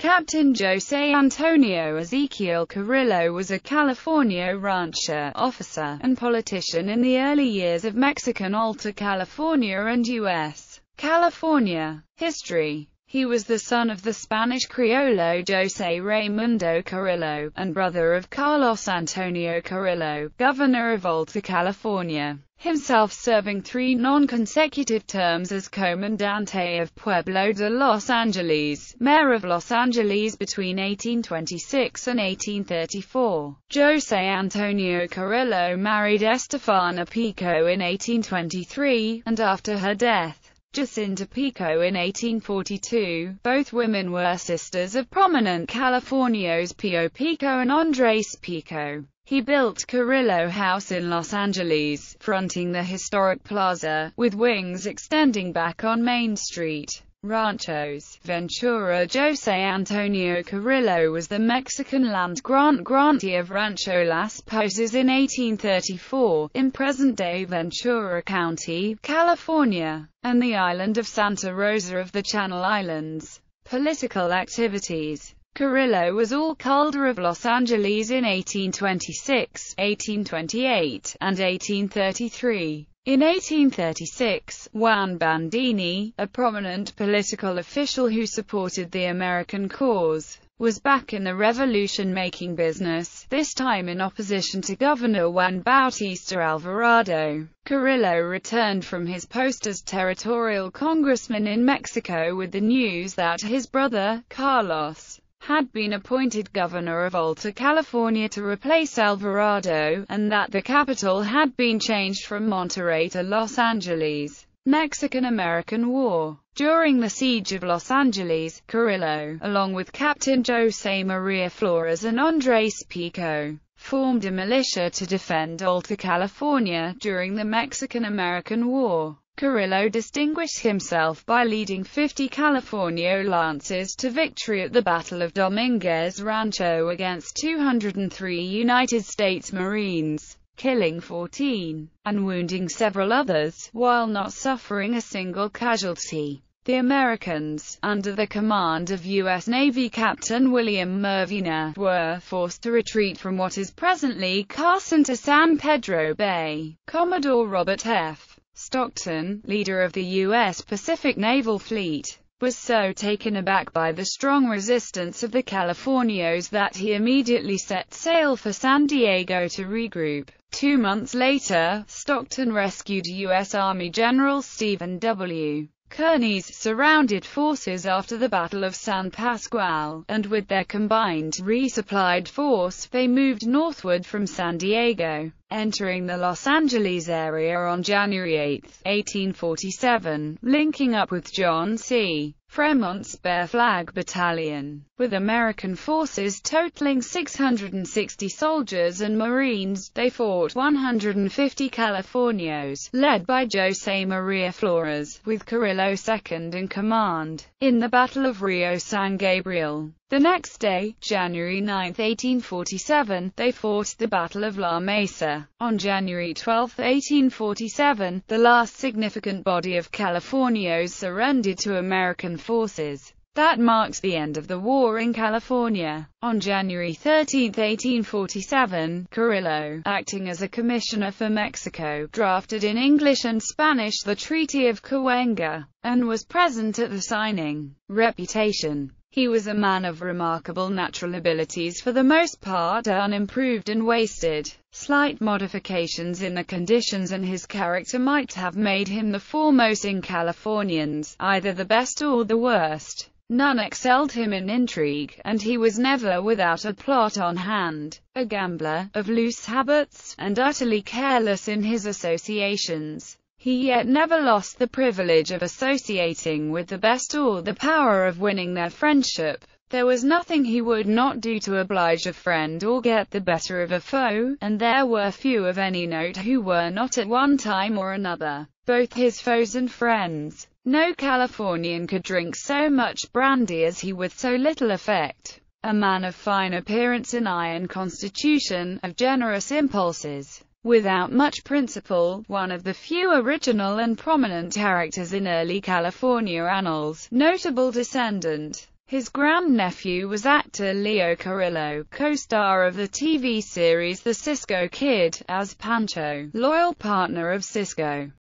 Captain José Antonio Ezequiel Carrillo was a California rancher, officer, and politician in the early years of Mexican Alta California and U.S. California. History. He was the son of the Spanish Criollo José Raimundo Carrillo, and brother of Carlos Antonio Carrillo, governor of Alta California, himself serving 3 non-consecutive terms as Comandante of Pueblo de Los Angeles, Mayor of Los Angeles between 1826 and 1834. José Antonio Carrillo married Estefana Pico in 1823, and after her death, Jacinta Pico in 1842. Both women were sisters of prominent Californios Pio Pico and Andres Pico. He built Carrillo House in Los Angeles, fronting the historic plaza, with wings extending back on Main Street. Ranchos Ventura. José Antonio Carrillo was the Mexican land grantee of Rancho Las Posas in 1834, in present-day Ventura County, California, and the island of Santa Rosa of the Channel Islands. Political activities. Carrillo was alcalde of Los Angeles in 1826, 1828, and 1833. In 1836, Juan Bandini, a prominent political official who supported the American cause, was back in the revolution-making business, this time in opposition to Governor Juan Bautista Alvarado. Carrillo returned from his post as territorial congressman in Mexico with the news that his brother, Carlos, had been appointed governor of Alta California to replace Alvarado, and that the capital had been changed from Monterrey to Los Angeles. Mexican-American War. During the siege of Los Angeles, Carrillo, along with Captain José María Flores and Andrés Pico, formed a militia to defend Alta California during the Mexican-American War. Carrillo distinguished himself by leading 50 Californio Lancers to victory at the Battle of Dominguez Rancho against 203 United States Marines, killing 14, and wounding several others, while not suffering a single casualty. The Americans, under the command of U.S. Navy Captain William Mervina, were forced to retreat from what is presently Carson to San Pedro Bay. Commodore Robert F. Stockton, leader of the U.S. Pacific Naval Fleet, was so taken aback by the strong resistance of the Californios that he immediately set sail for San Diego to regroup. 2 months later, Stockton rescued U.S. Army General Stephen W. Kearny's surrounded forces after the Battle of San Pascual, and with their combined, resupplied force, they moved northward from San Diego, entering the Los Angeles area on January 8, 1847, linking up with John C. Fremont's Bear Flag Battalion, with American forces totaling 660 soldiers and Marines. They fought 150 Californios, led by José María Flores, with Carrillo second in command, in the Battle of Rio San Gabriel. The next day, January 9, 1847, they fought the Battle of La Mesa. On January 12, 1847, the last significant body of Californios surrendered to American forces. That marked the end of the war in California. On January 13, 1847, Carrillo, acting as a commissioner for Mexico, drafted in English and Spanish the Treaty of Cahuenga, and was present at the signing. Reputation. He was a man of remarkable natural abilities, for the most part unimproved and wasted. Slight modifications in the conditions and his character might have made him the foremost in Californians, either the best or the worst. None excelled him in intrigue, and he was never without a plot on hand. A gambler, of loose habits, and utterly careless in his associations, he yet never lost the privilege of associating with the best or the power of winning their friendship. There was nothing he would not do to oblige a friend or get the better of a foe, and there were few of any note who were not at one time or another both his foes and friends. No Californian could drink so much brandy as he with so little effect. A man of fine appearance and iron constitution, of generous impulses, without much principle, one of the few original and prominent characters in early California annals, notable descendant His grandnephew was actor Leo Carrillo, co-star of the TV series The Cisco Kid, as Pancho, loyal partner of Cisco.